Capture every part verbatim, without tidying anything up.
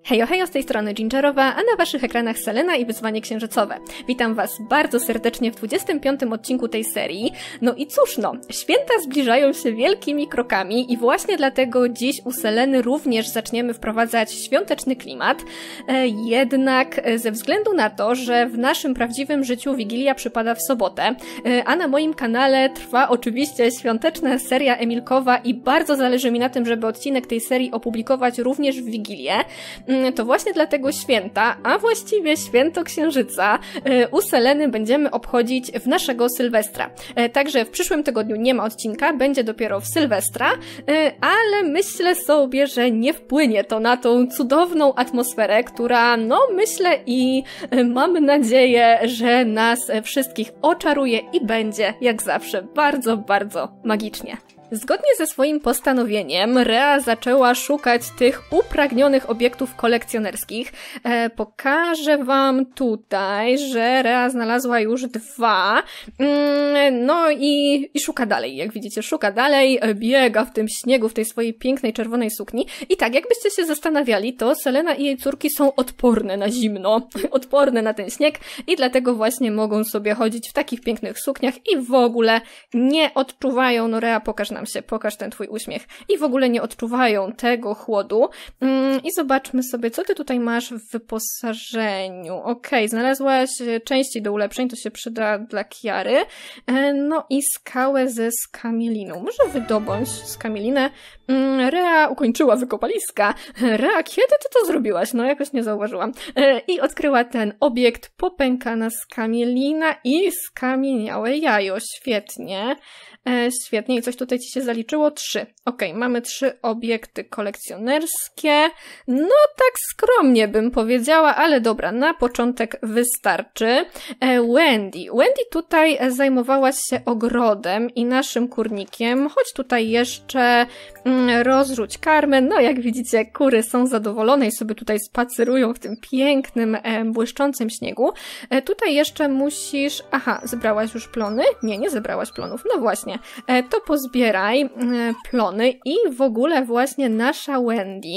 Hejo, hejo, z tej strony Gingerowa, a na waszych ekranach Selena i Wyzwanie Księżycowe. Witam was bardzo serdecznie w dwudziestym piątym odcinku tej serii. No i cóż no, święta zbliżają się wielkimi krokami i właśnie dlatego dziś u Seleny również zaczniemy wprowadzać świąteczny klimat. E, jednak ze względu na to, że w naszym prawdziwym życiu Wigilia przypada w sobotę, e, a na moim kanale trwa oczywiście świąteczna seria Emilkowa i bardzo zależy mi na tym, żeby odcinek tej serii opublikować również w Wigilię, to właśnie dlatego święta, a właściwie święto Księżyca, u Seleny będziemy obchodzić w naszego Sylwestra. Także w przyszłym tygodniu nie ma odcinka, będzie dopiero w Sylwestra, ale myślę sobie, że nie wpłynie to na tą cudowną atmosferę, która, no myślę i mam nadzieję, że nas wszystkich oczaruje i będzie, jak zawsze, bardzo, bardzo magicznie. Zgodnie ze swoim postanowieniem Rea zaczęła szukać tych upragnionych obiektów kolekcjonerskich. E, pokażę wam tutaj, że Rea znalazła już dwa. Mm, no i, i szuka dalej, jak widzicie, szuka dalej, biega w tym śniegu, w tej swojej pięknej czerwonej sukni. I tak, jakbyście się zastanawiali, to Selena i jej córki są odporne na zimno, odporne na ten śnieg i dlatego właśnie mogą sobie chodzić w takich pięknych sukniach i w ogóle nie odczuwają, no Rea, pokaż nam się, pokaż ten twój uśmiech. I w ogóle nie odczuwają tego chłodu. Mm, I zobaczmy sobie, co ty tutaj masz w wyposażeniu. Okej, okay, znalazłaś części do ulepszeń, to się przyda dla Kiary. E, no i skałę ze skamieliną. Może wydobądź skamielinę. Mm, Rea ukończyła wykopaliska. Rea, kiedy ty to zrobiłaś? No jakoś nie zauważyłam. E, I odkryła ten obiekt, popękana skamielina i skamieniałe jajo. Świetnie. E, świetnie. I coś tutaj ci się zaliczyło? Trzy. Okej, okay, mamy trzy obiekty kolekcjonerskie. No tak skromnie bym powiedziała, ale dobra, na początek wystarczy. E, Wendy. Wendy tutaj zajmowałaś się ogrodem i naszym kurnikiem. Chodź tutaj jeszcze mm, rozrzuć karmę. No jak widzicie, kury są zadowolone i sobie tutaj spacerują w tym pięknym, e, błyszczącym śniegu. E, tutaj jeszcze musisz... Aha, zebrałaś już plony? Nie, nie zebrałaś plonów. No właśnie. E, to pozbieraj e, plony i w ogóle właśnie nasza Wendy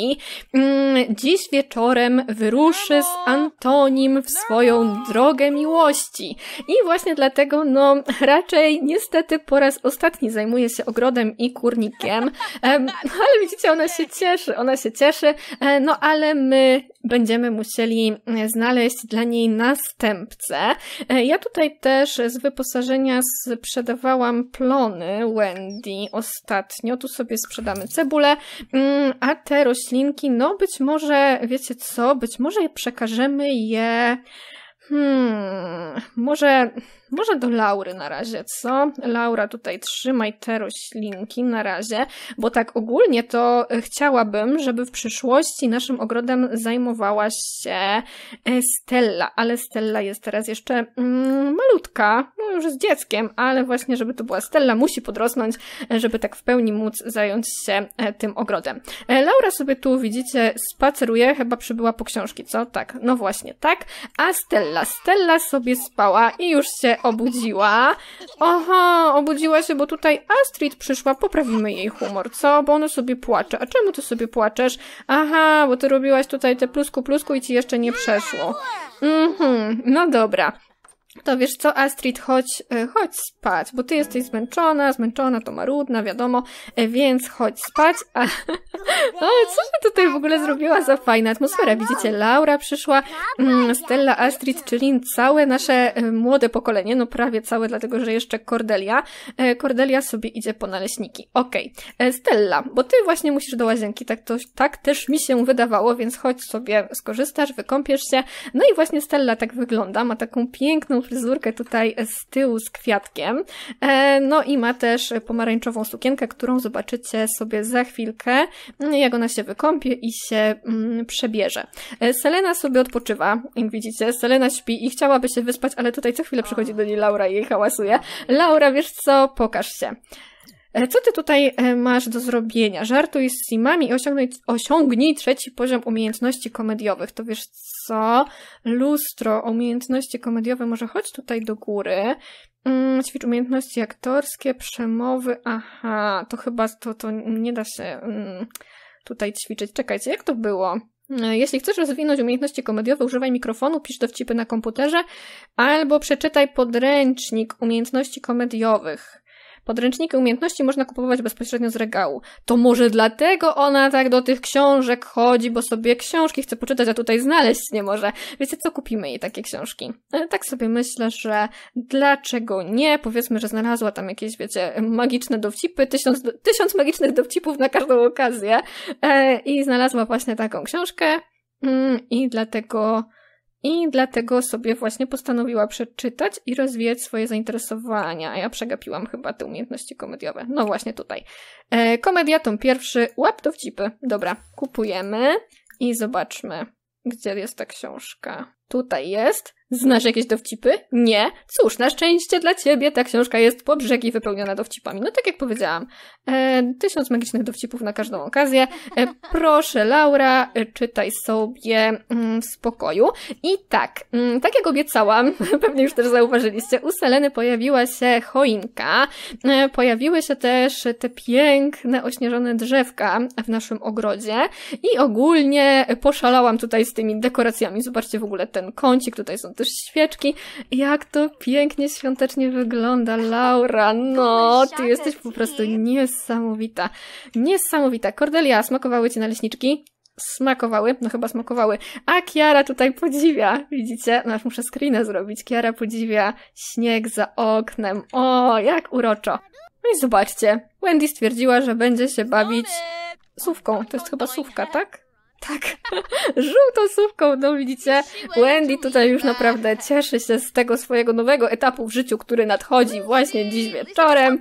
mm, dziś wieczorem wyruszy z Antonim w swoją drogę miłości. I właśnie dlatego, no, raczej niestety po raz ostatni zajmuje się ogrodem i kurnikiem. E, ale widzicie, ona się cieszy, ona się cieszy, e, no ale my będziemy musieli znaleźć dla niej następcę. E, ja tutaj też z wyposażenia sprzedawałam plony Wendy ostatnio. Tu sobie sprzedamy cebulę, a te roślinki, no być może, wiecie co, być może przekażemy je... Hmm, może... Może do Laury na razie, co? Laura, tutaj trzymaj te roślinki na razie, bo tak ogólnie to chciałabym, żeby w przyszłości naszym ogrodem zajmowała się Stella, ale Stella jest teraz jeszcze mm, malutka, no już z dzieckiem, ale właśnie, żeby to była Stella, musi podrosnąć, żeby tak w pełni móc zająć się tym ogrodem. Laura sobie tu, widzicie, spaceruje, chyba przybyła po książki, co? Tak, no właśnie, tak, a Stella, Stella sobie spała i już się obudziła. Aha, obudziła się, bo tutaj Astrid przyszła, poprawimy jej humor, co? Bo ona sobie płacze. A czemu ty sobie płaczesz? Aha, bo ty robiłaś tutaj te plusku plusku i ci jeszcze nie przeszło. Mhm, no dobra. To wiesz co, Astrid, chodź, chodź spać, bo ty jesteś zmęczona, zmęczona to marudna, wiadomo, więc chodź spać. A, ale co się tutaj w ogóle zrobiła za fajna atmosfera? Widzicie, Laura przyszła, Stella, Astrid, czyli całe nasze młode pokolenie, no prawie całe, dlatego że jeszcze Cordelia. Cordelia sobie idzie po naleśniki. Okej, okay. Stella, bo ty właśnie musisz do łazienki, tak, to, tak też mi się wydawało, więc chodź sobie, skorzystasz, wykąpiesz się. No i właśnie Stella tak wygląda, ma taką piękną fryzurkę tutaj z tyłu z kwiatkiem. E, no i ma też pomarańczową sukienkę, którą zobaczycie sobie za chwilkę, jak ona się wykąpie i się mm, przebierze. E, Selena sobie odpoczywa, jak widzicie, Selena śpi i chciałaby się wyspać, ale tutaj co chwilę przychodzi do niej Laura i jej hałasuje. Laura, wiesz co? Pokaż się. Co ty tutaj masz do zrobienia? Żartuj z simami i osiągnij, osiągnij trzeci poziom umiejętności komediowych. To wiesz co? Lustro, umiejętności komediowe. Może chodź tutaj do góry. Mm, ćwicz umiejętności aktorskie, przemowy. Aha, to chyba to, to nie da się mm, tutaj ćwiczyć. Czekajcie, jak to było? Jeśli chcesz rozwinąć umiejętności komediowe, używaj mikrofonu, pisz dowcipy na komputerze, albo przeczytaj podręcznik umiejętności komediowych. Podręczniki umiejętności można kupować bezpośrednio z regału. To może dlatego ona tak do tych książek chodzi, bo sobie książki chce poczytać, a tutaj znaleźć nie może. Wiecie co, kupimy jej takie książki. Tak sobie myślę, że dlaczego nie? Powiedzmy, że znalazła tam jakieś, wiecie, magiczne dowcipy, tysiąc, tysiąc magicznych dowcipów na każdą okazję e, i znalazła właśnie taką książkę mm, i dlatego... I dlatego sobie właśnie postanowiła przeczytać i rozwijać swoje zainteresowania. A ja przegapiłam chyba te umiejętności komediowe. No właśnie tutaj. E, komedia tom pierwszy. Łap dowcipy. Dobra, kupujemy i zobaczmy, gdzie jest ta książka. Tutaj jest. Znasz jakieś dowcipy? Nie? Cóż, na szczęście dla ciebie ta książka jest po brzegi wypełniona dowcipami. No tak jak powiedziałam, e, tysiąc magicznych dowcipów na każdą okazję. E, proszę, Laura, e, czytaj sobie mm, w spokoju. I tak, mm, tak jak obiecałam, pewnie już też zauważyliście, u Seleny pojawiła się choinka, e, pojawiły się też te piękne, ośnieżone drzewka w naszym ogrodzie i ogólnie poszalałam tutaj z tymi dekoracjami. Zobaczcie w ogóle ten kącik, tutaj są też świeczki. Jak to pięknie, świątecznie wygląda, Laura. No, ty jesteś po prostu niesamowita. Niesamowita. Cordelia, smakowały ci naleśniczki? Smakowały? No chyba smakowały. A Kiara tutaj podziwia. Widzicie? No aż muszę screena zrobić. Kiara podziwia śnieg za oknem. O, jak uroczo. No i zobaczcie. Wendy stwierdziła, że będzie się bawić sówką. To jest chyba sówka, tak? Tak, żółtą sówką, no widzicie, Wendy tutaj już naprawdę cieszy się z tego swojego nowego etapu w życiu, który nadchodzi właśnie dziś wieczorem.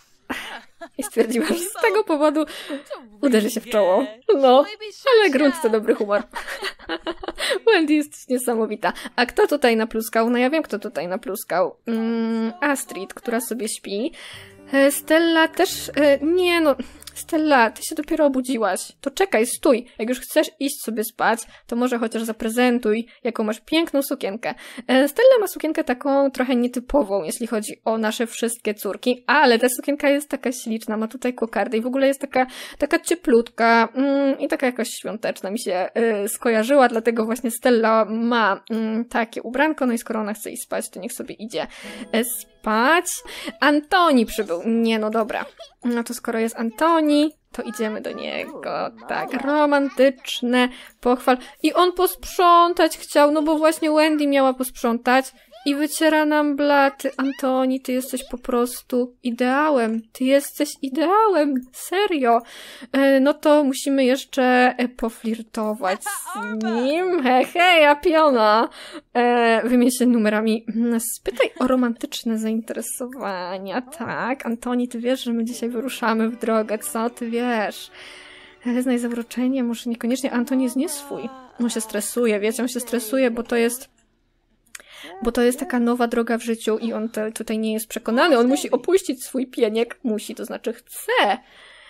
I stwierdziła, że z tego powodu uderzy się w czoło. No, ale grunt to dobry humor. Wendy jest niesamowita. A kto tutaj napluskał? No ja wiem, kto tutaj napluskał. Mm, Astrid, która sobie śpi. Stella też... Nie no... Stella, ty się dopiero obudziłaś. To czekaj, stój. Jak już chcesz iść sobie spać, to może chociaż zaprezentuj, jaką masz piękną sukienkę. Stella ma sukienkę taką trochę nietypową, jeśli chodzi o nasze wszystkie córki, ale ta sukienka jest taka śliczna, ma tutaj kokardę i w ogóle jest taka, taka cieplutka mm, i taka jakoś świąteczna mi się y, skojarzyła, dlatego właśnie Stella ma y, takie ubranko, no i skoro ona chce iść spać, to niech sobie idzie y, spać. Antoni przybył. Nie, no dobra. No to skoro jest Antoni, to idziemy do niego. Tak, romantyczne, pochwal. I on posprzątać chciał, no bo właśnie Wendy miała posprzątać i wyciera nam blaty. Antoni, ty jesteś po prostu ideałem. Ty jesteś ideałem. Serio. E, no to musimy jeszcze poflirtować z nim. He, hej, Apiona. E, wymień się numerami. Spytaj o romantyczne zainteresowania. Tak, Antoni, ty wiesz, że my dzisiaj wyruszamy w drogę. Co ty wiesz? Znaj zawroczenie, może niekoniecznie. Antoni jest nie swój. On się stresuje, wiecie, on się stresuje, bo to jest Bo to jest taka nowa droga w życiu i on te, tutaj nie jest przekonany. On musi opuścić swój pieniek. Musi, to znaczy chce.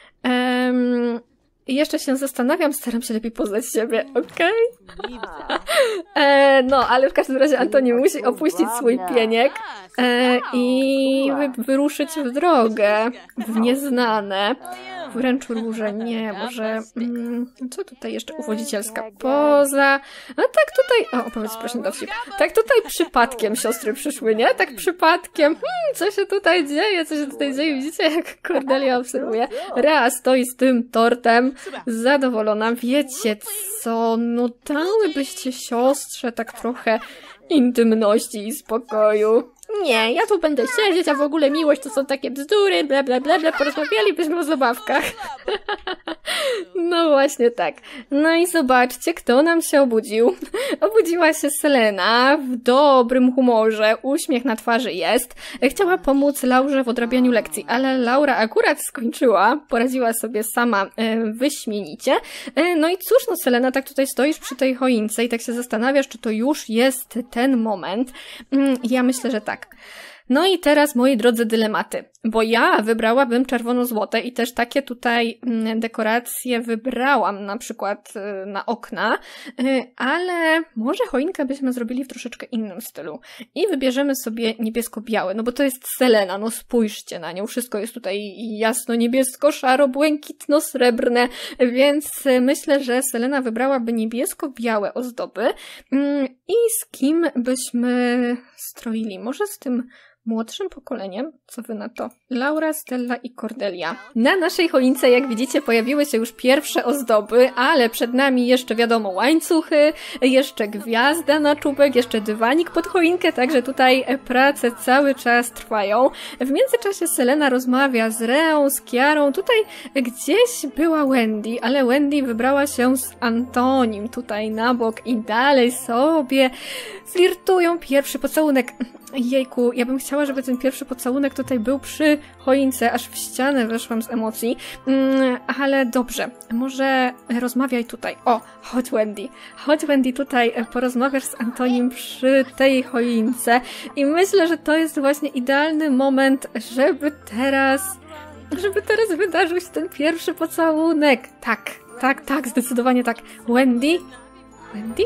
Um, I jeszcze się zastanawiam, staram się lepiej poznać siebie, okej? Okay? e, no, ale w każdym razie Antoni musi opuścić swój pieniek e, i wy, wyruszyć w drogę, w nieznane. Wręcz róże, nie, może... Mm, co tutaj jeszcze? Uwodzicielska poza... No tak tutaj... O, opowiedz proszę dowcip. Tak tutaj przypadkiem siostry przyszły, nie? Tak przypadkiem. Hmm, co się tutaj dzieje? Co się tutaj dzieje? Widzicie, jak Cordelia obserwuje? Rea stoi z tym tortem, zadowolona. Wiecie co? No dałybyście siostrze tak trochę intymności i spokoju. Nie, ja tu będę siedzieć, a w ogóle miłość to są takie bzdury, bla bla bla bla, porozmawialibyśmy o zabawkach. No właśnie tak. No i zobaczcie, kto nam się obudził. Obudziła się Selena w dobrym humorze, uśmiech na twarzy jest. Chciała pomóc Laurze w odrabianiu lekcji, ale Laura akurat skończyła, poradziła sobie sama e, wyśmienicie. E, no i cóż, no Selena, tak tutaj stoisz przy tej choince i tak się zastanawiasz, czy to już jest ten moment. Mm, ja myślę, że tak. No i teraz, moi drodzy, dylematy, bo ja wybrałabym czerwono-złote i też takie tutaj dekoracje wybrałam, na przykład na okna, ale może choinkę byśmy zrobili w troszeczkę innym stylu i wybierzemy sobie niebiesko-białe, no bo to jest Selena, no spójrzcie na nią, wszystko jest tutaj jasno-niebiesko, szaro, błękitno-srebrne, więc myślę, że Selena wybrałaby niebiesko-białe ozdoby i z kim byśmy stroili? Może z tym młodszym pokoleniem? Co wy na to? Laura, Stella i Cordelia. Na naszej choince, jak widzicie, pojawiły się już pierwsze ozdoby, ale przed nami jeszcze wiadomo łańcuchy, jeszcze gwiazda na czubek, jeszcze dywanik pod choinkę, także tutaj prace cały czas trwają. W międzyczasie Selena rozmawia z Reą, z Kiarą, tutaj gdzieś była Wendy, ale Wendy wybrała się z Antonim tutaj na bok i dalej sobie flirtują. Pierwszy pocałunek. Jejku, ja bym chciała, żeby ten pierwszy pocałunek tutaj był przy choince, aż w ścianę weszłam z emocji, mm, ale dobrze, może rozmawiaj tutaj. O, chodź Wendy, chodź Wendy tutaj, porozmawiasz z Antonim przy tej choince i myślę, że to jest właśnie idealny moment, żeby teraz, żeby teraz wydarzył się ten pierwszy pocałunek. Tak, tak, tak, zdecydowanie tak. Wendy? Wendy?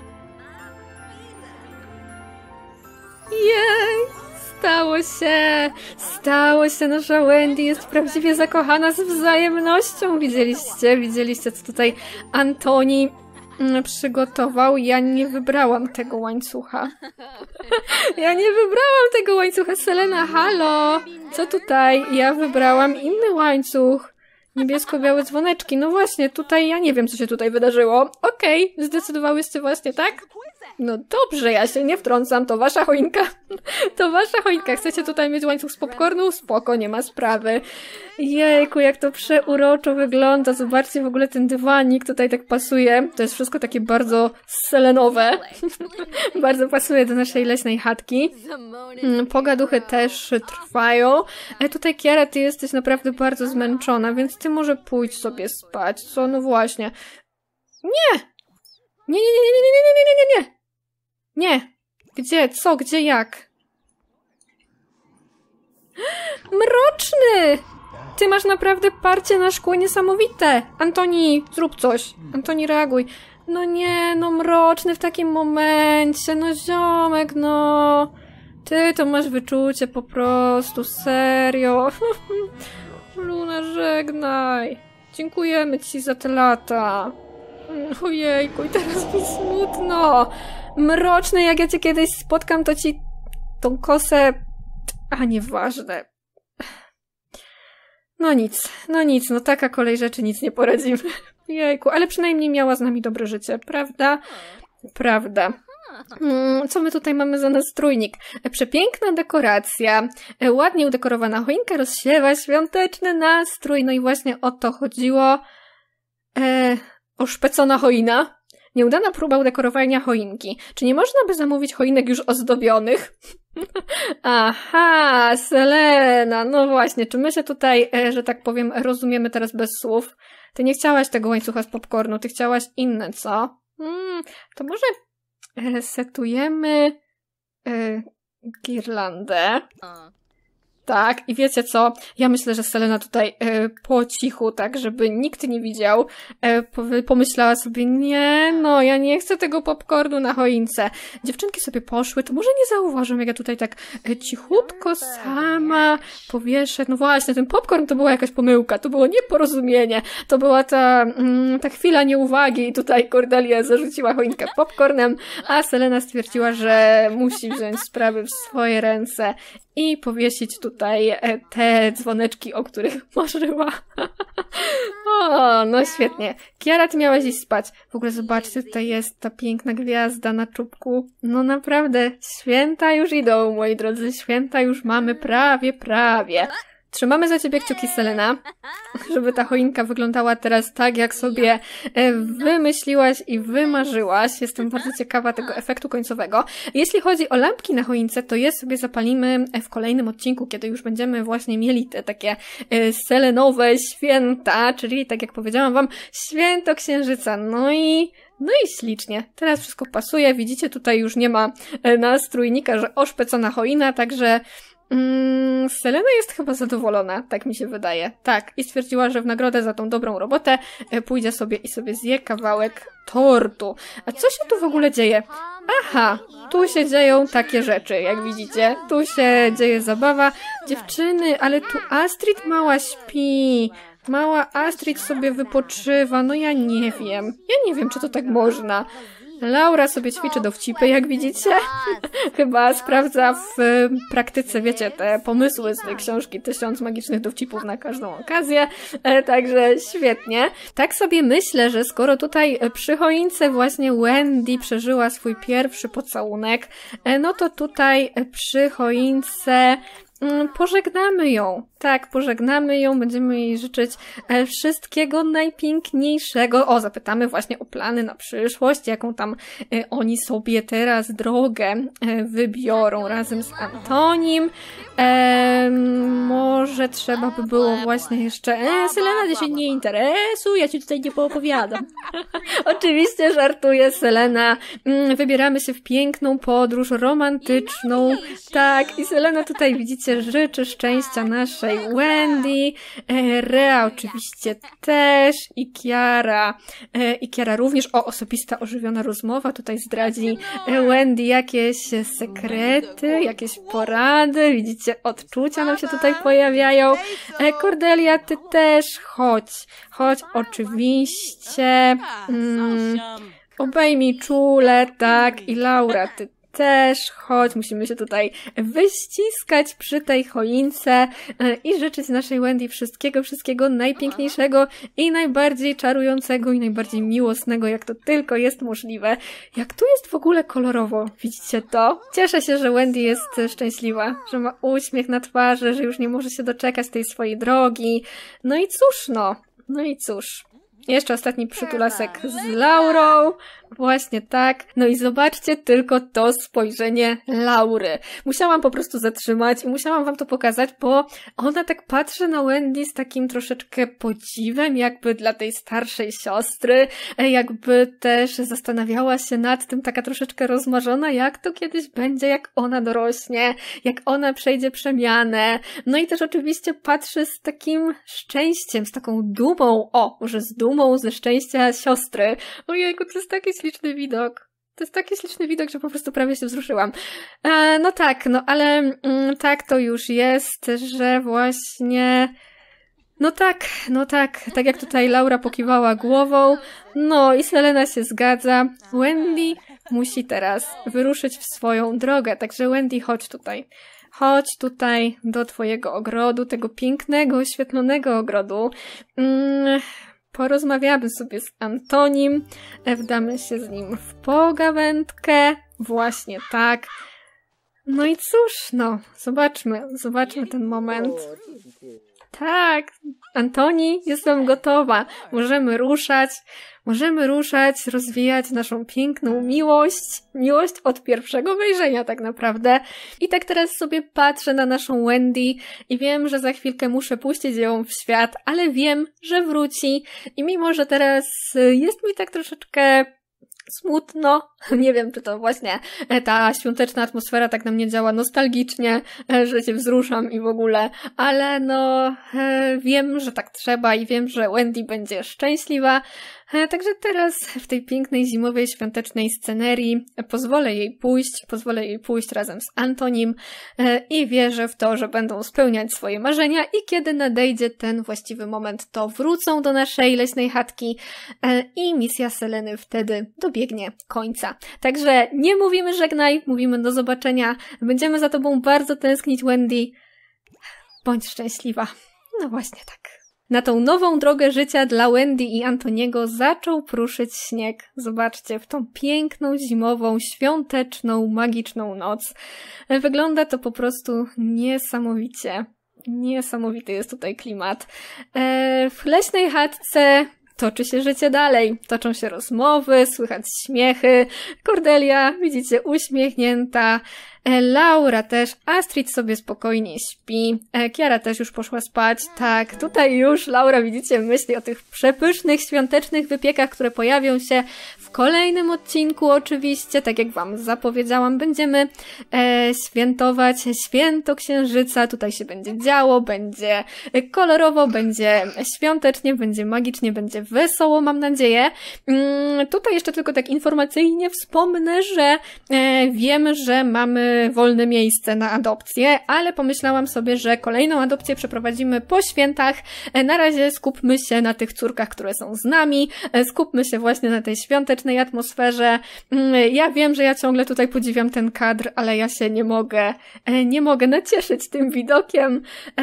Jej! Stało się! Stało się! Nasza Wendy jest prawdziwie zakochana z wzajemnością. Widzieliście? Widzieliście, co tutaj Antoni przygotował? Ja nie wybrałam tego łańcucha. Ja nie wybrałam tego łańcucha. Selena, halo! Co tutaj? Ja wybrałam inny łańcuch. Niebiesko-białe dzwoneczki. No właśnie, tutaj ja nie wiem, co się tutaj wydarzyło. Okej, okay, zdecydowałyście właśnie tak? No dobrze, ja się nie wtrącam, to wasza choinka. To wasza choinka. Chcecie tutaj mieć łańcuch z popcornu? Spoko, nie ma sprawy. Jejku, jak to przeuroczo wygląda. Zobaczcie, w ogóle ten dywanik tutaj tak pasuje. To jest wszystko takie bardzo selenowe. Bardzo pasuje do naszej leśnej chatki. Pogaduchy też trwają. A tutaj, Kiara, ty jesteś naprawdę bardzo zmęczona, więc ty może pójdź sobie spać. Co? No właśnie. Nie! Nie, nie, nie, nie, nie, nie, nie, nie, nie, nie! Nie! Gdzie? Co? Gdzie? Jak? Mroczny! Ty masz naprawdę parcie na szkło niesamowite! Antoni, zrób coś! Antoni, reaguj! No nie, no Mroczny w takim momencie, no ziomek, no! Ty to masz wyczucie po prostu, serio! Luna, żegnaj! Dziękujemy ci za te lata! Ojejku, i teraz mi smutno! Mroczny, jak ja cię kiedyś spotkam, to ci tą kosę... A, nieważne. No nic, no nic, no taka kolej rzeczy, nic nie poradzimy. Jejku, ale przynajmniej miała z nami dobre życie, prawda? Prawda. Co my tutaj mamy za nastrójnik? Przepiękna dekoracja, ładnie udekorowana choinka rozsiewa świąteczny nastrój, no i właśnie o to chodziło. E, oszpecona choina. Nieudana próba udekorowania choinki. Czy nie można by zamówić choinek już ozdobionych? Aha, Selena, no właśnie, czy my się tutaj, że tak powiem, rozumiemy teraz bez słów? Ty nie chciałaś tego łańcucha z popcornu, ty chciałaś inne, co? Hmm, to może resetujemy y, girlandę. Tak, i wiecie co? Ja myślę, że Selena tutaj e, po cichu, tak, żeby nikt nie widział, e, pomyślała sobie, nie, no, ja nie chcę tego popcornu na choince. Dziewczynki sobie poszły, to może nie zauważą, jak ja tutaj tak e, cichutko sama powieszę. No właśnie, ten popcorn to była jakaś pomyłka, to było nieporozumienie, to była ta, mm, ta chwila nieuwagi i tutaj Cordelia zarzuciła choinkę popcornem, a Selena stwierdziła, że musi wziąć sprawy w swoje ręce i powiesić tutaj te dzwoneczki, o których marzyła. O, no świetnie. Kiara, ty miałaś iść spać. W ogóle zobaczcie, tutaj jest ta piękna gwiazda na czubku. No naprawdę, święta już idą, moi drodzy. Święta już mamy prawie, prawie. Trzymamy za ciebie kciuki, Selena, żeby ta choinka wyglądała teraz tak, jak sobie wymyśliłaś i wymarzyłaś. Jestem bardzo ciekawa tego efektu końcowego. Jeśli chodzi o lampki na choince, to je sobie zapalimy w kolejnym odcinku, kiedy już będziemy właśnie mieli te takie selenowe święta, czyli tak jak powiedziałam wam, święto księżyca. No i... No i ślicznie. Teraz wszystko pasuje. Widzicie, tutaj już nie ma nastrójnika, że oszpecona choina, także Mm, Selena jest chyba zadowolona, tak mi się wydaje. Tak, i stwierdziła, że w nagrodę za tą dobrą robotę e, pójdzie sobie i sobie zje kawałek tortu. A co się tu w ogóle dzieje? Aha, tu się dzieją takie rzeczy, jak widzicie. Tu się dzieje zabawa. Dziewczyny, ale tu Astrid mała śpi. Mała Astrid sobie wypoczywa. No ja nie wiem. Ja nie wiem, czy to tak można. Laura sobie ćwiczy dowcipy, jak widzicie. Chyba sprawdza w praktyce, wiecie, te pomysły z tej książki Tysiąc magicznych dowcipów na każdą okazję. E, także świetnie. Tak sobie myślę, że skoro tutaj przy choince właśnie Wendy przeżyła swój pierwszy pocałunek, e, no to tutaj przy choince pożegnamy ją. Tak, pożegnamy ją, będziemy jej życzyć wszystkiego najpiękniejszego. O, zapytamy właśnie o plany na przyszłość, jaką tam e, oni sobie teraz drogę e, wybiorą razem z Antonim. E, może trzeba by było właśnie jeszcze... E, Selena, ty się nie interesuj, ja ci tutaj nie poopowiadam. Oczywiście żartuję, Selena. Wybieramy się w piękną podróż romantyczną. Tak, i Selena tutaj, widzicie, życzy szczęścia naszej Wendy, e, Rea oczywiście też i Kiara, e, i Kiara również. O, osobista ożywiona rozmowa, tutaj zdradzi e, Wendy jakieś sekrety, jakieś porady, widzicie, odczucia nam się tutaj pojawiają. E, Cordelia, ty też chodź, chodź oczywiście, mm, obejmij czule, tak, i Laura, ty też chodź, musimy się tutaj wyściskać przy tej choince i życzyć naszej Wendy wszystkiego, wszystkiego najpiękniejszego i najbardziej czarującego i najbardziej miłosnego, jak to tylko jest możliwe. Jak tu jest w ogóle kolorowo, widzicie to? Cieszę się, że Wendy jest szczęśliwa, że ma uśmiech na twarzy, że już nie może się doczekać tej swojej drogi. No i cóż no, no i cóż. Jeszcze ostatni przytulasek z Laurą. Właśnie tak. No i zobaczcie tylko to spojrzenie Laury. Musiałam po prostu zatrzymać i musiałam wam to pokazać, bo ona tak patrzy na Wendy z takim troszeczkę podziwem, jakby dla tej starszej siostry, jakby też zastanawiała się nad tym, taka troszeczkę rozmarzona, jak to kiedyś będzie, jak ona dorośnie, jak ona przejdzie przemianę. No i też oczywiście patrzy z takim szczęściem, z taką dumą, o, może z dumą, ze szczęścia siostry. Ojejku, to jest taki śliczny widok. To jest taki śliczny widok, że po prostu prawie się wzruszyłam. E, no tak, no ale mm, tak to już jest, że właśnie... No tak, no tak, tak jak tutaj Laura pokiwała głową, no i Selena się zgadza. Wendy musi teraz wyruszyć w swoją drogę, także Wendy, chodź tutaj. Chodź tutaj do twojego ogrodu, tego pięknego, oświetlonego ogrodu. Mm, porozmawiamy sobie z Antonim, wdamy się z nim w pogawędkę. Właśnie tak. No i cóż, no, zobaczmy, zobaczmy ten moment. Tak, Antoni, jestem gotowa. Możemy ruszać, możemy ruszać, rozwijać naszą piękną miłość. Miłość od pierwszego wejrzenia tak naprawdę. I tak teraz sobie patrzę na naszą Wendy i wiem, że za chwilkę muszę puścić ją w świat, ale wiem, że wróci. I mimo, że teraz jest mi tak troszeczkę smutno. Nie wiem, czy to właśnie ta świąteczna atmosfera tak na mnie działa nostalgicznie, że się wzruszam i w ogóle, ale no wiem, że tak trzeba i wiem, że Wendy będzie szczęśliwa. Także teraz w tej pięknej zimowej świątecznej scenerii pozwolę jej pójść, pozwolę jej pójść razem z Antonim i wierzę w to, że będą spełniać swoje marzenia i kiedy nadejdzie ten właściwy moment, to wrócą do naszej leśnej chatki i misja Seleny wtedy dobiegnie końca. Także nie mówimy żegnaj, mówimy do zobaczenia. Będziemy za tobą bardzo tęsknić, Wendy. Bądź szczęśliwa. No właśnie tak. Na tą nową drogę życia dla Wendy i Antoniego zaczął pruszyć śnieg. Zobaczcie, w tą piękną, zimową, świąteczną, magiczną noc. Wygląda to po prostu niesamowicie. Niesamowity jest tutaj klimat. W leśnej chatce toczy się życie dalej. Toczą się rozmowy, słychać śmiechy. Cordelia, widzicie, uśmiechnięta. Laura też, Astrid sobie spokojnie śpi, Kiara też już poszła spać. Tak, tutaj już Laura, widzicie, myśli o tych przepysznych, świątecznych wypiekach, które pojawią się w kolejnym odcinku oczywiście. Tak jak wam zapowiedziałam, będziemy e, świętować święto Księżyca. Tutaj się będzie działo, będzie kolorowo, będzie świątecznie, będzie magicznie, będzie wesoło, mam nadzieję. Mm, tutaj jeszcze tylko tak informacyjnie wspomnę, że e, wiemy, że mamy wolne miejsce na adopcję, ale pomyślałam sobie, że kolejną adopcję przeprowadzimy po świętach. E, na razie skupmy się na tych córkach, które są z nami. E, skupmy się właśnie na tej świątecznej atmosferze. Mm, ja wiem, że ja ciągle tutaj podziwiam ten kadr, ale ja się nie mogę, e, nie mogę nacieszyć tym widokiem.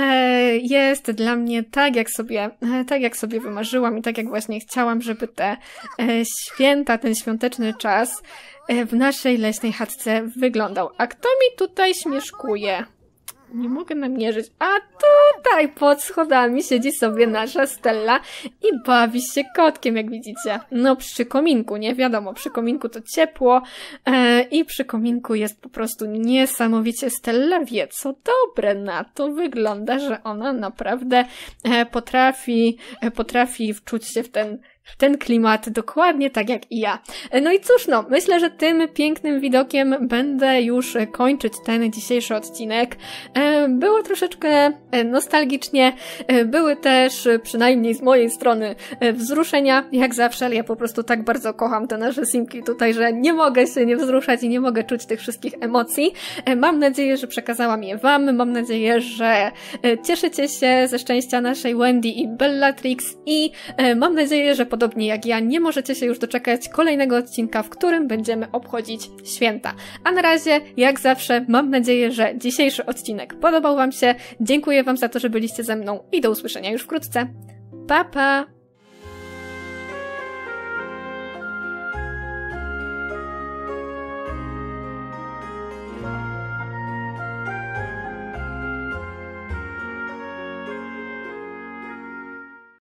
E, jest dla mnie tak, jak sobie, e, tak jak sobie wymarzyłam i tak jak właśnie chciałam, żeby te e, święta, ten świąteczny czas e, w naszej leśnej chatce wyglądał. A kto mi tutaj śmieszkuje? Nie mogę namierzyć. A tutaj pod schodami siedzi sobie nasza Stella i bawi się kotkiem, jak widzicie. No przy kominku, nie wiadomo, przy kominku to ciepło e, i przy kominku jest po prostu niesamowicie. Stella wie, co dobre na to wygląda, że ona naprawdę e, potrafi, e, potrafi wczuć się w ten ten klimat dokładnie tak jak i ja. No i cóż, no, myślę, że tym pięknym widokiem będę już kończyć ten dzisiejszy odcinek. Było troszeczkę nostalgicznie, były też, przynajmniej z mojej strony, wzruszenia, jak zawsze, ale ja po prostu tak bardzo kocham te nasze simki tutaj, że nie mogę się nie wzruszać i nie mogę czuć tych wszystkich emocji. Mam nadzieję, że przekazałam je wam, mam nadzieję, że cieszycie się ze szczęścia naszej Wendy i Bellatrix i mam nadzieję, że podobnie jak ja, nie możecie się już doczekać kolejnego odcinka, w którym będziemy obchodzić święta. A na razie, jak zawsze, mam nadzieję, że dzisiejszy odcinek podobał wam się. Dziękuję wam za to, że byliście ze mną i do usłyszenia już wkrótce. Pa, pa!